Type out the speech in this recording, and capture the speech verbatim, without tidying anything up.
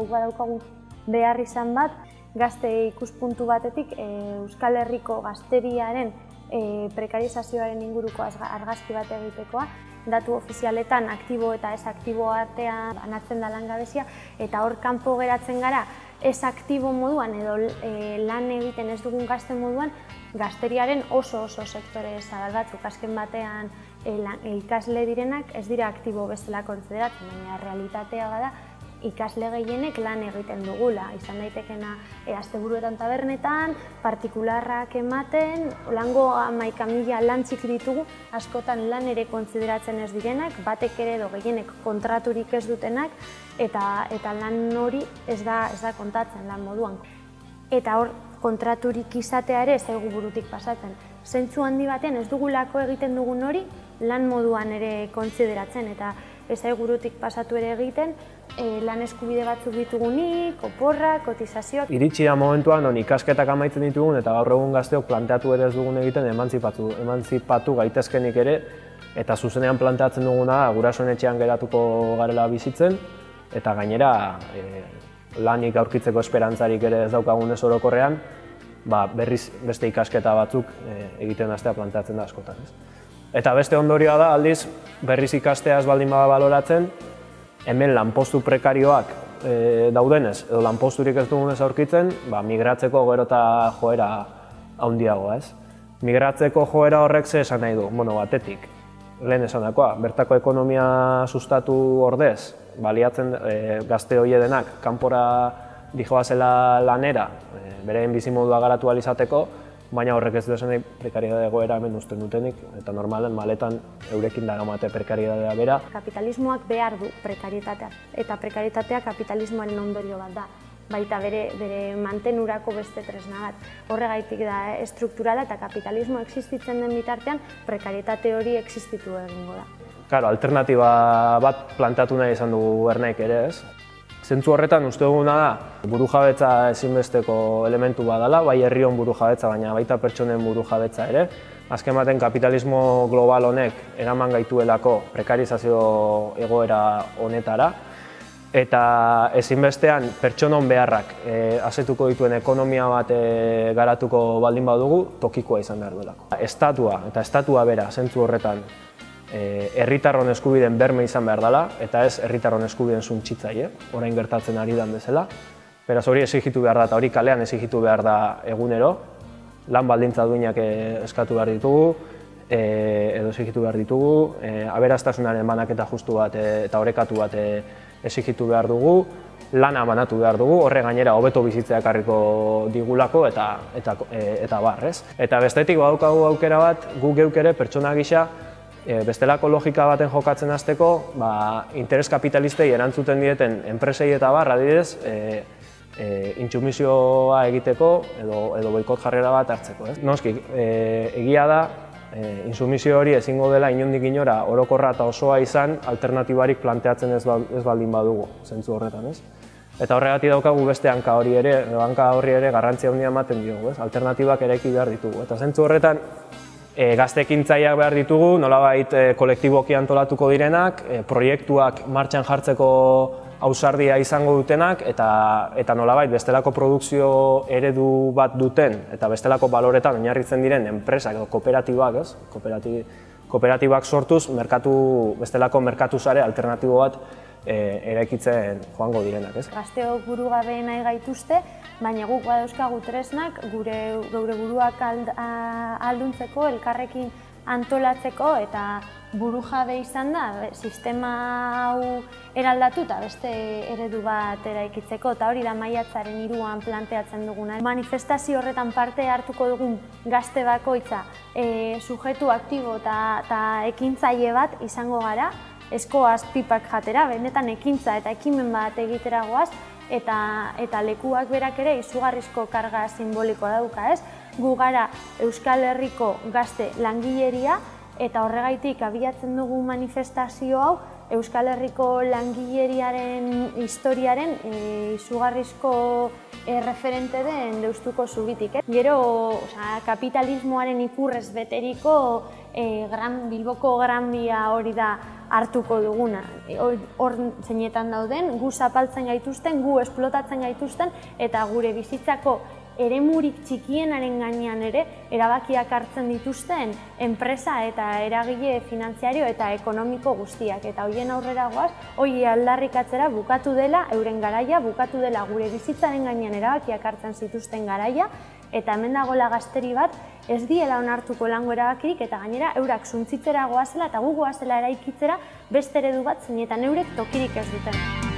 guk badaukagu behar izan bat, gazte ikuspuntu batetik Euskal Herriko gazteriaren prekarizazioaren inguruko argazki bat egitekoa, datu ofizialetan aktibo eta ez aktibo artean banatzen da langabezia, eta hor kanpo geratzen gara ez aktibo moduan edo lan egiten ez dugun gazte moduan, gazteriaren oso oso sektore zabal batzuk, azken batean ikasle direnak ez dira aktibo bezala kontsideratzen, baina realitatea bada ikasle gehienek lan egiten dugula, izan daitekena asteburuetan tabernetan, partikularrak ematen, lango hamaika mila lan txiki ditugu, askotan lan ere kontsideratzen ez direnak, batek ere edo gehienek kontraturik ez dutenak, eta lan hori ez da kontatzen lan moduan. Eta hor, kontraturik izatea ere ez zaigu burutik pasatzen. Zentzu handi batean ez dugulako egiten dugun hori lan moduan ere kontsideratzen, eta ez zaigu burutik pasatu ere egiten, lan eskubide batzuk ditugunik, oporrak, kotizazioak. Iritsi da momentuan non ikasketak amaitzen ditugun eta gaur egun gazteok planteatu ere ez dugun egiten emantzipatu gaitezkenik ere, eta zuzenean planteatzen duguna gurasoen etxean geratuko garela bizitzen, eta gainera lanik aurkitzeko esperantzarik ere ez daukagun ez orokorrean, berriz beste ikasketa batzuk egiten hastea planteatzen da askotan. Eta beste ondorioa da, aldiz, berriz ikastea ez baldin bada baloratzen, hemen lanpostu prekarioak daudenez, edo lanposturik ez dugunez aurkitzen, migratzeko gero eta joera handiagoa, ez? Migratzeko joera horrek ze esan nahi du, bueno, batetik, lehen esanakoa, bertako ekonomia sustatu ordez, baliatzen gazte hori denak, kanpora dijoazela lanera, beren bizimodua garatu ahal izateko, baina horrek ez du esan nahi prekariedade egoera hemen uzten dutenik, eta normalen maletan eurekin daramate prekariedadea bera. Kapitalismoak behar du prekarietatea, eta prekarietatea kapitalismoaren ondorio bat da, baita bere mantenurako beste tresna bat. Horregaitik da estrukturala eta kapitalismo existitzen den bitartean, prekarietate hori existitu egingo da. Claro, alternatiba bat planteatu nahi izan dugu Ernaik ere, ez? Zentzu horretan uste duguna da, burujabetza ezinbesteko elementu badala, bai herrion burujabetza, baina baita pertsonen burujabetza ere. Azken baten kapitalismo global honek eraman gaituelako prekarizazio egoera honetara, eta ezinbestean pertsonon beharrak asetuko dituen ekonomia bat garatuko baldin badugu, tokikoa izan behar duelako. Estatua eta estatua bera zentzu horretan herritarron eskubideen berme izan behar dela, eta ez herritarron eskubideen suntsitzaile, orain gertatzen ari dan bezala. Beraz hori exigitu behar da, eta hori kalean exigitu behar da egunero, lan baldintza duinak eskatu behar ditugu, edo exigitu behar ditugu, aberastasunaren banaketa justu bat eta orekatu bat exigitu behar dugu, lana banatu behar dugu, horre gainera hobeto bizitzea ekarriko digulako eta bar, ez? Eta bestetik badaukagu aukera bat, gu geuk ere pertsona gisa, bestelako logika baten jokatzen hasteko, interes kapitalistei erantzuten dieten enpresei eta bar, adibidez, intsumisioa egiteko edo boikot jarrera bat hartzeko. Noski, egia da, intsumisio hori ezingo dela inondik inora orokorra eta osoa izan alternatibarik planteatzen ez baldin badugu, zentzu horretan, ez? Eta horregatik daukagu beste hanka hori ere, hanka horri ere garrantzia handia ematen diogu, ez? Alternatibak eraiki behar ditugu. Eta zentzu horretan, gazte ekintzaileak behar ditugu, nolabait kolektiboki antolatuko direnak, proiektuak martxan jartzeko ausardia izango dutenak, eta nolabait bestelako produkzio eredu bat duten, eta bestelako baloretan oinarritzen diren enpresak edo kooperatibak, ez? Kooperatibak sortuz, bestelako merkatu sare alternatibo bat eraikitzen joango direnak, ez? Gazteok burugabe nahi gaituzte, baina guk badauzkagu tresnak gure buruak ahalduntzeko, elkarrekin antolatzeko eta burujabe izan da sistema hau eraldatu eta beste eredu bat eraikitzeko, eta hori da maiatzaren hiruan planteatzen duguna. Manifestazio horretan parte hartuko dugun gazte bakoitza sujetu aktibo eta ekintzaile bat izango gara, eskoaz pipak jatera, benetan ekintza eta ekimen bat egitera goaz, eta lekuak berak ere izugarrizko karga simbolikoa dauka, ez? Gu gara Euskal Herriko gazte langileria, eta horregaitik abiatzen dugu manifestazio hau Euskal Herriko langileriaren historiaren izugarrizko referente den Deustuko Zubitik. Gero kapitalismoaren ikurrez beteriko Bilboko Gran Bia hori da hartuko duguna. Hor zeinetan dauden, gu zapaltzen gaituzten, gu esplotatzen gaituzten, eta gure bizitzako eremurik txikienaren gainean ere erabakiak hartzen dituzten enpresa eta eragile finantziario eta ekonomiko guztiak. Eta hoien aurrera goaz, hoi aldarrikatzera bukatu dela euren garaia, bukatu dela gure bizitzaren gainean erabakiak hartzen zituzten garaia, eta hemen dagoela gazteri bat ez diela onartuko lango erabakirik, eta gainera eurak zuntzitzera goazela eta gu goazela eraikitzera beste eredu bat zeinetan eurek tokirik ez duten.